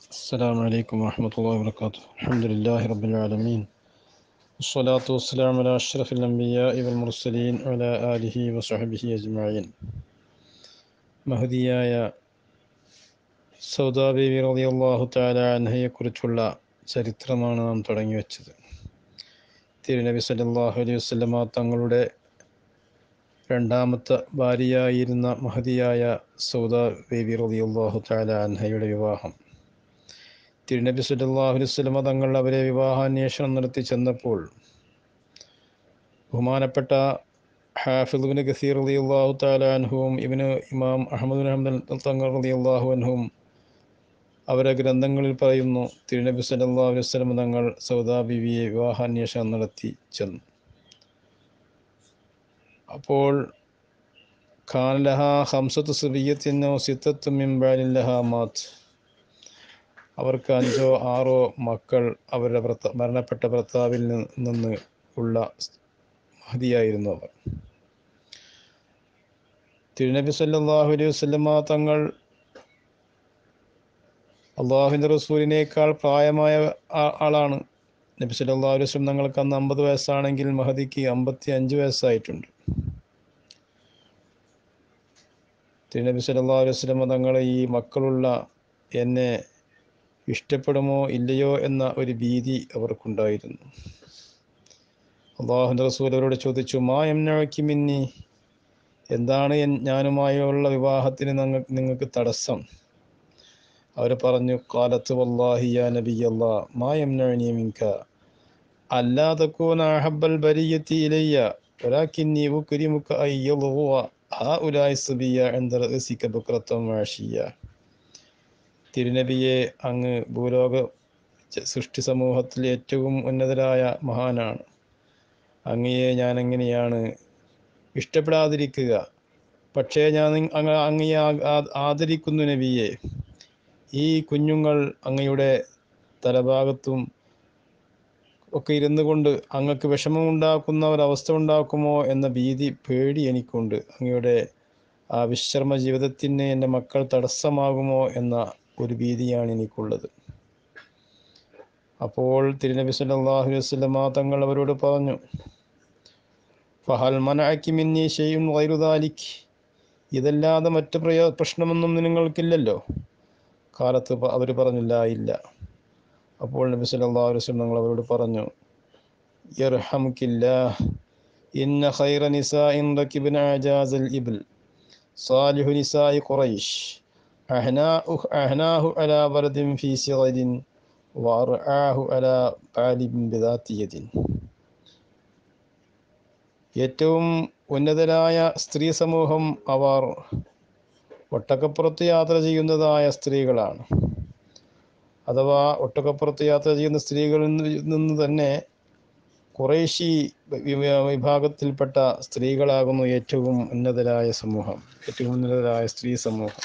السلام عليكم ورحمة الله وبركاته. الحمد لله رب العالمين، والصلاة والسلام على أشرف الأنبياء والمرسلين وعلى آله وصحبه أجمعين. മഹദിയായ സൗദാ ബീവി റളിയല്ലാഹു തആല അൻഹയെക്കുറിച്ചുള്ള ചരിത്രമാണ് നാം തുടങ്ങി വെച്ചത്. തിരുനബി സല്ലല്ലാഹു അലൈഹി വസല്ലമ തങ്ങളുടെ രണ്ടാമത്തെ ഭാര്യയായിരുന്ന മഹദിയായ സൗദാ ബീവി റളിയല്ലാഹു തആല അൻഹയുടെ വിവാഹം. തിരുനബി സല്ലല്ലാഹു അലൈഹി വസല്ലമ തങ്ങൾ അവരെ വിവാഹാന്വേഷണം നടത്തി ചെന്നപ്പോൾ ബഹുമാനപ്പെട്ട ഹാഫിദ് ഇബ്നു കസീർ റളിയല്ലാഹു തആല അൻഹുവും ഇമാം അഹ്മദ് ബിൻ ഹംബൽ തങ്ങൾ റളിയല്ലാഹു അൻഹും അവരുടെ ഗ്രന്ഥങ്ങളിൽ പറയുന്നു, തിരുനബി സല്ലല്ലാഹു അലൈഹി വസല്ലമ തങ്ങൾ സൗദാ ബീവിയെ വിവാഹാന്വേഷണം നടത്തി ചെന്നു. അപ്പോൾ കാന ലഹാ ഖംസത്തു സിബിയ്യത്തിൻ വ സിത്തത്തു മിൻ ബഅലിൻ ലഹാ മാത്, അവർക്ക് 5 or 6 മക്കൾ അവരുടെ മരണപ്പെട്ട ഭർത്താവിൽ നിന്ന് ഉള്ള മഹദിയായിരുന്നു അവർ. തിരുനബി സല്ലല്ലാഹു അലൈഹി വസല്ലമ തങ്ങൾ അള്ളാഹുവിൻ്റെ റസൂലിനേക്കാൾ പ്രായമായ ആളാണ്. നബി സല്ലല്ലാഹു അലൈഹി വസല്ലം തങ്ങൾക്ക് അന്ന് 50 വയസ്സാണെങ്കിൽ മഹദിക്ക് 55 വയസ്സായിട്ടുണ്ട്. തിരുനബി സല്ലല്ലാഹു അലൈഹി വസല്ലമ തങ്ങൾ ഈ മക്കളുള്ള എന്നെ ഇഷ്ടപ്പെടുമോ ഇല്ലയോ എന്ന ഒരു ഭീതി അവർക്കുണ്ടായിരുന്നു. അള്ളാഹുവിൻ്റെ റസൂൽ അവരോട് ചോദിച്ചു, മാ യംനഉകി മിന്നി, എന്താണ് ഞാനുമായുള്ള വിവാഹത്തിന് നിങ്ങൾക്ക് തടസ്സം? അവർ പറഞ്ഞു, ഖാലത്ത് വല്ലാഹി യാ നബിയല്ലാഹ് മാ യംനഉനി മിൻക അല്ലാ തകൂന അഹബ്ബൽ ബരിയത്തി ഇലയ്യ വലാകിന്നി ഉക്രിമുക അയ്യളുവ ഹഉലാഇ സബിയ ഇൻദ റഅസിക ബുക്റതൻ വഅശിയ. തിരുനബിയെ, അങ്ങ് ഭൂലോക സൃഷ്ടി സമൂഹത്തിൽ ഏറ്റവും ഉന്നതരായ മഹാനാണ്. അങ്ങയെ ഞാൻ എങ്ങനെയാണ് ഇഷ്ടപ്പെടാതിരിക്കുക? പക്ഷേ ഞാൻ അങ്ങയെ ആദരിക്കുന്നു നബിയെ. ഈ കുഞ്ഞുങ്ങൾ അങ്ങയുടെ തലഭാഗത്തും ഒക്കെ ഇരുന്നു കൊണ്ട് അങ്ങക്ക് വിഷമമുണ്ടാക്കുന്ന ഒരവസ്ഥ ഉണ്ടാക്കുമോ എന്ന പേടി എനിക്കുണ്ട്. അങ്ങയുടെ ആ വിശ്രമ ജീവിതത്തിന് എൻ്റെ മക്കൾ തടസ്സമാകുമോ എന്ന ഒരു ഭീതിയാണ് എനിക്കുള്ളത്. അപ്പോൾ തിരുനബി സല്ലല്ലാഹു അലൈഹി വസല്ലമ തങ്ങൾ അവരോട് പറഞ്ഞു, ഫഹൽ മനഅകി മിന്നി ശൈഉൻ ഗൈറു ദാലിക്, ഇതല്ലാതെ മറ്റു പ്രശ്നമൊന്നും നിങ്ങൾക്കില്ലല്ലോ? കാലത്ത് അവർ പറഞ്ഞില്ല, ഇല്ല. അപ്പോൾ നബി സല്ലല്ലാഹു അലൈഹി വസല്ലം തങ്ങൾ അവരോട് പറഞ്ഞു, യർഹമുകില്ലാഹ് ഇന്ന ഖൈറ നിസാഇൻ റകിബ്ന അജാസൽ ഇബ്ൽ സാലിഹു നിസാഇ ഖുറൈശ് അഹ്നാഹു അലാ വറദിൻ ഫീ സിഗരിൻ വഅർആഹു അലാ ബാലിബിൻ ബിദാത്തി യദിൻ. ഏറ്റവും ഉന്നതരായ സ്ത്രീ സമൂഹം അവർ ഒട്ടകപ്പുറത്ത് യാത്ര ചെയ്യുന്നതായ സ്ത്രീകളാണ്. അഥവാ ഒട്ടകപ്പുറത്ത് യാത്ര ചെയ്യുന്ന സ്ത്രീകളിൽ നിന്ന് തന്നെ ഖുറൈശി വിഭാഗത്തിൽപ്പെട്ട സ്ത്രീകളാകുന്നു ഏറ്റവും ഉന്നതരായ സമൂഹം, ഏറ്റവും ഉന്നതരായ സ്ത്രീ സമൂഹം.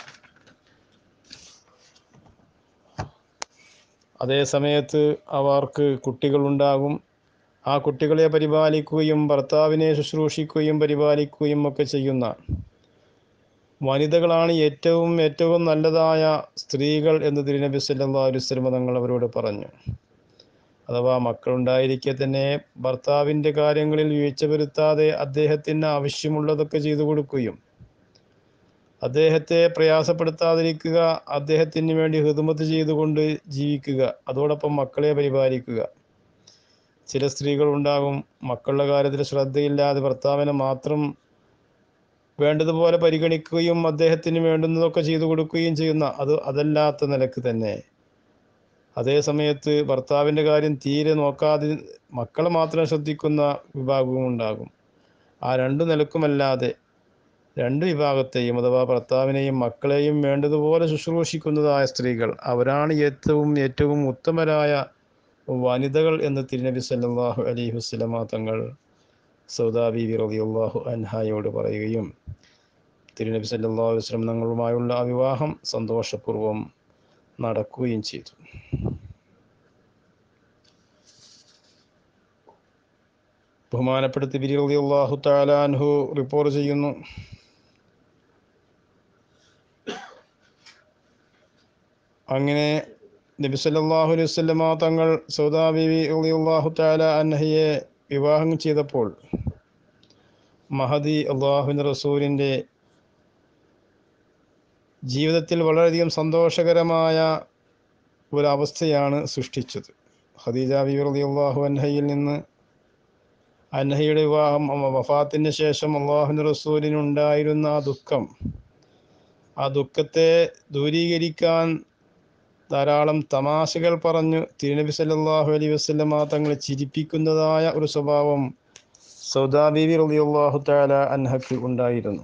അതേ സമയത്ത് അവർക്ക് കുട്ടികളുണ്ടാകും. ആ കുട്ടികളെ പരിപാലിക്കുകയും ഭർത്താവിനെ ശുശ്രൂഷിക്കുകയും പരിപാലിക്കുകയും ഒക്കെ ചെയ്യുന്ന വനിതകളാണ് ഏറ്റവും നല്ലതായ സ്ത്രീകൾ എന്ന് തിരുനബി സല്ലല്ലാഹു അലൈഹി വസല്ലം തങ്ങൾ അവരോട് പറഞ്ഞു. അഥവാ മക്കളുണ്ടായിരിക്കെ തന്നെ ഭർത്താവിൻ്റെ കാര്യങ്ങളിൽ വീഴ്ച വരുത്താതെ അദ്ദേഹത്തിന് ആവശ്യമുള്ളതൊക്കെ ചെയ്തു കൊടുക്കുകയും അദ്ദേഹത്തെ പ്രയാസപ്പെടുത്താതിരിക്കുക, അദ്ദേഹത്തിന് വേണ്ടി ഖിദ്മത്ത് ചെയ്തുകൊണ്ട് ജീവിക്കുക, അതോടൊപ്പം മക്കളെ പരിപാലിക്കുക. ചില സ്ത്രീകൾ ഉണ്ടാകും, മക്കളുടെ കാര്യത്തിൽ ശ്രദ്ധയില്ലാതെ ഭർത്താവിനെ മാത്രം വേണ്ടതുപോലെ പരിഗണിക്കുകയും അദ്ദേഹത്തിന് വേണ്ടുന്നതൊക്കെ ചെയ്തു കൊടുക്കുകയും ചെയ്യുന്ന അതല്ലാത്ത നിലക്ക് തന്നെ അതേ സമയത്ത് ഭർത്താവിൻ്റെ കാര്യം തീരെ നോക്കാതെ മക്കളെ മാത്രം ശ്രദ്ധിക്കുന്ന വിഭാഗവും ഉണ്ടാകും. ആ രണ്ടു നിലക്കുമല്ലാതെ രണ്ട് വിഭാഗത്തെയും, അഥവാ ഭർത്താവിനെയും മക്കളെയും വേണ്ടതുപോലെ ശുശ്രൂഷിക്കുന്നതായ സ്ത്രീകൾ, അവരാണ് ഏറ്റവും ഉത്തമരായ വനിതകൾ എന്ന് തിരുനബി സല്ലല്ലാഹു അലൈഹി വസല്ലമ തങ്ങൾ സൗദാ ബീവി റളിയല്ലാഹു അൻഹയോട് പറയുകയും തിരുനബി സല്ലല്ലാഹു അലൈഹി വസല്ലം തങ്ങളുമായുള്ള ആ വിവാഹം സന്തോഷപൂർവ്വം നടക്കുകയും ചെയ്തു. ബഹുമാനപ്പെട്ട തിബിരി റളിയല്ലാഹു തആല അൻഹു റിപ്പോർട്ട് ചെയ്യുന്നു, അങ്ങനെ നബി സല്ലല്ലാഹു അലൈഹി വസല്ലമ തങ്ങൾ സൗദാ ബീവി റളിയല്ലാഹു തആല അൻഹയെ വിവാഹം ചെയ്തപ്പോൾ മഹദി അല്ലാഹുവിൻ്റെ റസൂലിൻ്റെ ജീവിതത്തിൽ വളരെയധികം സന്തോഷകരമായ ഒരവസ്ഥയാണ് സൃഷ്ടിച്ചത്. ഖദീജ ബീവി റളിയല്ലാഹു അൻഹയിൽ നിന്ന് അൻഹയുടെ വിവാഹം വഫാത്തിന് ശേഷം അല്ലാഹുവിൻ്റെ റസൂലിനുണ്ടായിരുന്ന ആ ദുഃഖത്തെ ദൂരീകരിക്കാൻ ധാരാളം തമാശകൾ പറഞ്ഞു തിരുനബി സല്ലല്ലാഹു അലൈഹി വസല്ലമ തങ്ങളെ ചിരിപ്പിക്കുന്നതായ ഒരു സ്വഭാവം സൗദാ ബീവി റളിയല്ലാഹു തആല അൻഹയ്ക്ക് ഉണ്ടായിരുന്നു.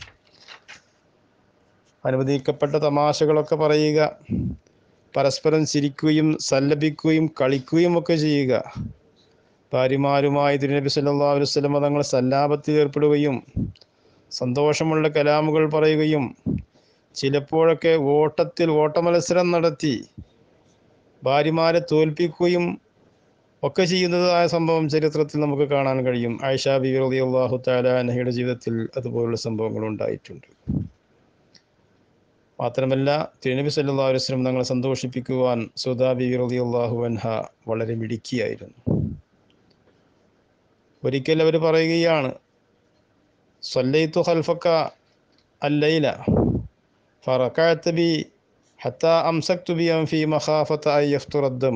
അനുവദിക്കപ്പെട്ട തമാശകളൊക്കെ പറയുക, പരസ്പരം ചിരിക്കുകയും സല്ലപിക്കുകയും കളിക്കുകയും ഒക്കെ ചെയ്യുക, ഭാര്യമാരുമായി തിരുനബി സല്ലല്ലാഹു അലൈഹി വസല്ലമ തങ്ങൾ സല്ലാപത്തിൽ ഏർപ്പെടുകയും സന്തോഷമുള്ള കലാമുകൾ പറയുകയും ചിലപ്പോഴൊക്കെ ഓട്ടമത്സരം നടത്തി ഭാര്യമാരെ തോൽപ്പിക്കുകയും ഒക്കെ ചെയ്യുന്നതായ സംഭവം ചരിത്രത്തിൽ നമുക്ക് കാണാൻ കഴിയും. ആയിഷ ബീവി റളിയല്ലാഹു തആല അൻഹയുടെ ജീവിതത്തിൽ അതുപോലുള്ള സംഭവങ്ങൾ ഉണ്ടായിട്ടുണ്ട്. മാത്രമല്ല തിരുനബി സല്ലല്ലാഹു അലൈഹി വസല്ലം തങ്ങളെ സന്തോഷിപ്പിക്കുവാൻ സൗദാ ബീവി റളിയല്ലാഹു അൻഹ വളരെ മിടുക്കിയായിരുന്നു. ഒരിക്കൽ അവർ പറയുകയാണ്, സല്ലൈതു ഖൽഫക അല്ലൈല ഫറകഅത ബി ഹത്താ അംസക്തു ബി അൻഫി മഖാഫത അൻ യഫ്തുറ അദ്ദം.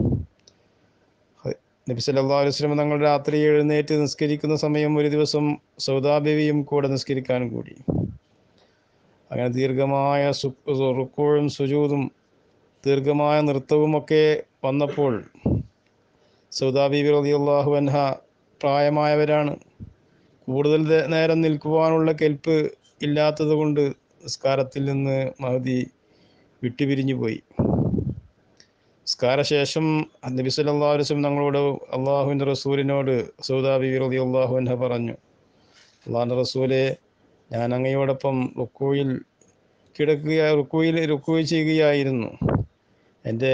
നബി സല്ലല്ലാഹു അലൈഹി വസല്ലം തങ്ങൾ രാത്രി എഴുന്നേറ്റ് നിസ്കരിക്കുന്ന സമയം ഒരു ദിവസം സൗദാ ബീവിയും കൂടെ നിസ്കരിക്കാൻ കൂടി. അങ്ങനെ ദീർഘമായ റുക്കൂഉം സുജൂദും ദീർഘമായ നൃത്തവുമൊക്കെ വന്നപ്പോൾ സൗദാ ബീവി റളിയല്ലാഹു അൻഹ പ്രായമായവരാണ്, കൂടുതൽ നേരം നിൽക്കുവാനുള്ള കെൽപ്പ് ഇല്ലാത്തത് കൊണ്ട് നിസ്കാരത്തിൽ നിന്ന് മഹദി വിട്ടുപിരിഞ്ഞു പോയി. നിസ്കാരശേഷം നബി സല്ലല്ലാഹു അലൈഹി വസല്ലം തങ്ങളോട് അള്ളാഹുവിൻ്റെ റസൂലിനോട് സൗദാ ബീവി റളിയല്ലാഹു അൻഹ പറഞ്ഞു, അള്ളാഹുവിൻ്റെ റസൂലെ, ഞാൻ അങ്ങയോടൊപ്പം റുക്കൂയിൽ ചെയ്യുകയായിരുന്നു. എൻ്റെ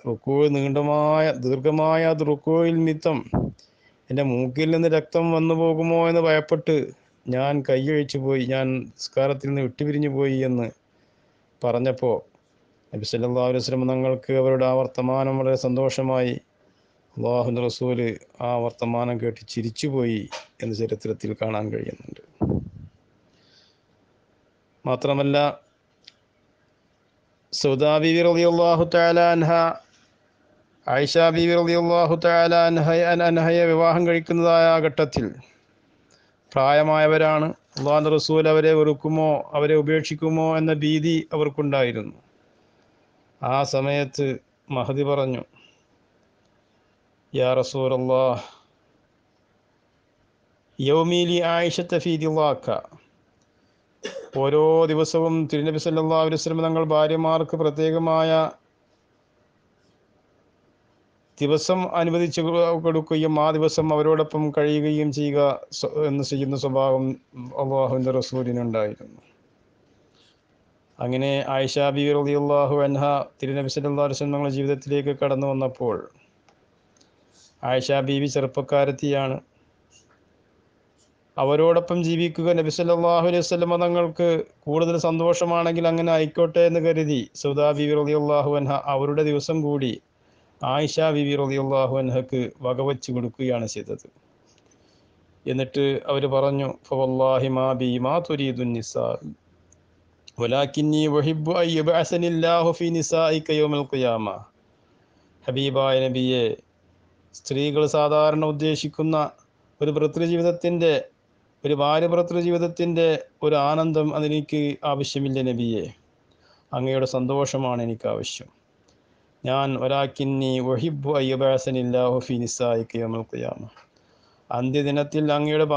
ദീർഘമായ അത് റുക്കൂയിൽ നിമിത്തം എൻ്റെ മൂക്കിൽ നിന്ന് രക്തം വന്നു പോകുമോ എന്ന് ഭയപ്പെട്ട് ഞാൻ കൈയൊഴിച്ചു പോയി, ഞാൻ നിസ്കാരത്തിൽ നിന്ന് വിട്ടുപിരിഞ്ഞു പോയി എന്ന് പറഞ്ഞപ്പോൾ നബി സല്ലല്ലാഹു അലൈഹി വസല്ലം തങ്ങൾക്ക് അവരുടെ ആ വർത്തമാനം വളരെ സന്തോഷമായി. അല്ലാഹുവിൻ്റെ റസൂല് ആ വർത്തമാനം കേട്ട് ചിരിച്ചുപോയി എന്ന് ചരിത്രത്തിൽ കാണാൻ കഴിയുന്നുണ്ട്. മാത്രമല്ല സൗദാ ബീവി റളിയല്ലാഹു തആല അൻഹ ആയിഷ ബീവി റളിയല്ലാഹു തആല അൻഹയെ വിവാഹം കഴിക്കുന്നതായ ഘട്ടത്തിൽ പ്രായമായവരാണ്. അല്ലാഹുവിൻ്റെ റസൂൽ അവരെ വെറുക്കുമോ അവരെ ഉപേക്ഷിക്കുമോ എന്ന ഭീതി അവർക്കുണ്ടായിരുന്നു. ആ സമയത്ത് മഹദി പറഞ്ഞു, യാ റസൂലല്ലാഹ് യൗമി ലി ആയിഷത ഫീ ദിവാക. ഓരോ ദിവസവും തിരുനബി സല്ലല്ലാഹു അലൈഹി വസല്ലം തങ്ങൾ ഭാര്യമാർക്ക് പ്രത്യേകമായ ദിവസം അനുവദിച്ചു കൊടുക്കുകയും ആ ദിവസം അവരോടൊപ്പം കഴിയുകയും ചെയ്യുന്ന സ്വഭാവം അല്ലാഹുവിൻ്റെ റസൂലിനുണ്ടായിരുന്നു. അങ്ങനെ ആയിഷ ബീവി റളിയല്ലാഹു അൻഹ തിരുനബി സല്ലല്ലാഹു അലൈഹി വസല്ലം തങ്ങളുടെ ജീവിതത്തിലേക്ക് കടന്നു വന്നപ്പോൾ ആയിഷ ബീവി ചെറുപ്പക്കാരത്തിയാണ്. അവരോടൊപ്പം ജീവിക്കുക നബി സല്ലല്ലാഹു അലൈഹി വസല്ലം തങ്ങൾക്ക് കൂടുതൽ സന്തോഷമാണെങ്കിൽ അങ്ങനെ ആയിക്കോട്ടെ എന്ന് കരുതി സൗദാ ബീവി റളിയല്ലാഹു അൻഹ അവരുടെ ദിവസം കൂടി ആയിഷ ബീവി റളിയല്ലാഹു അൻഹക്ക് വകവെച്ച് കൊടുക്കുകയാണ് ചെയ്തത്. എന്നിട്ട് അവർ പറഞ്ഞു, ഫവല്ലാഹി മാ ബി മാ തുരീദുൻ നിസാ വലാകിന്നി വഹിബ്ബു അൻ യബ്അസനില്ലാഹു ഫീ നിസാഇക യൗമൽ ഖിയാമ. ഹബീബായ നബിയെ, സ്ത്രീകൾ സാധാരണ ഉദ്ദേശിക്കുന്ന ഒരു ഭാര്യ ഭർതൃജീവിതത്തിൻ്റെ ഒരു ആനന്ദം അതെനിക്ക് ആവശ്യമില്ല നബിയെ, അങ്ങയുടെ സന്തോഷമാണ് എനിക്ക് ആവശ്യം. ഞാൻ വലാകിന്നി വഹിബ്ബു അൻ യബ്അസനില്ലാഹു ഫീ നിസാഇക യൗമൽ ഖിയാമ. അന്ത്യദിനത്തിൽ അങ്ങയുടെ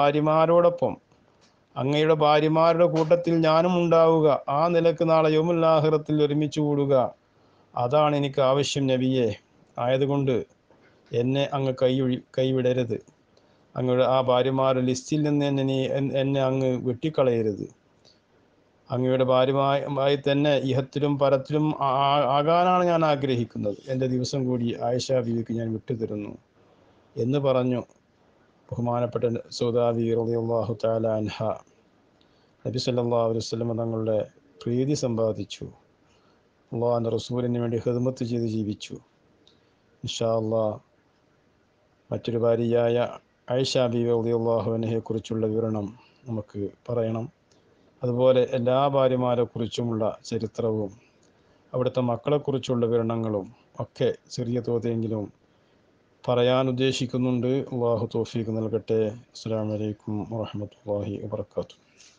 ഭാര്യമാരുടെ കൂട്ടത്തിൽ ഞാനും ഉണ്ടാവുക, ആ നിലക്ക് നാളെ യൗമുൽ ആഖിറത്തിൽ ഒരുമിച്ച് കൂടുക, അതാണ് എനിക്ക് ആവശ്യം നബിയെ. ആയതുകൊണ്ട് എന്നെ അങ്ങ് കൈവിടരുത്, അങ്ങയുടെ ആ ഭാര്യമാരുടെ ലിസ്റ്റിൽ നിന്ന് എന്നെ അങ്ങ് വെട്ടിക്കളയരുത്. അങ്ങയുടെ ഭാര്യമായി തന്നെ ഇഹത്തിലും പരത്തിലും ആകാനാണ് ഞാൻ ആഗ്രഹിക്കുന്നത്. എൻ്റെ ദിവസം കൂടി ആയിഷ ബീവിക്ക് ഞാൻ വിട്ടുതരുന്നു എന്ന് പറഞ്ഞു ബഹുമാനപ്പെട്ട സൗദാ ബീവി റളിയല്ലാഹു തആല അൻഹ നബി സല്ലല്ലാഹു അലൈഹി വസല്ലം തങ്ങളുടെ പ്രീതി സമ്പാദിച്ചു. അള്ളാഹിൻ്റെ റസൂലിന് വേണ്ടി ഖിദ്മത്ത് ചെയ്ത് ജീവിച്ചു. ഇൻഷാ അള്ളാഹ് മറ്റൊരു ഭാര്യയായ ആയിഷ ബീവി റളിയല്ലാഹു അൻഹയെക്കുറിച്ചുള്ള വിവരണം നമുക്ക് പറയണം. അതുപോലെ എല്ലാ ഭാര്യമാരെക്കുറിച്ചുമുള്ള ചരിത്രവും അവിടുത്തെ മക്കളെക്കുറിച്ചുള്ള വിവരണങ്ങളും ഒക്കെ ചെറിയ തോതിലെങ്കിലും പറയാൻ ഉദ്ദേശിക്കുന്നുണ്ട്. അള്ളാഹു തൗഫീഖ് നൽകട്ടെ. അസ്സലാമു അലൈക്കും വറഹ്മത്തുള്ളാഹി വബറകാതുഹു.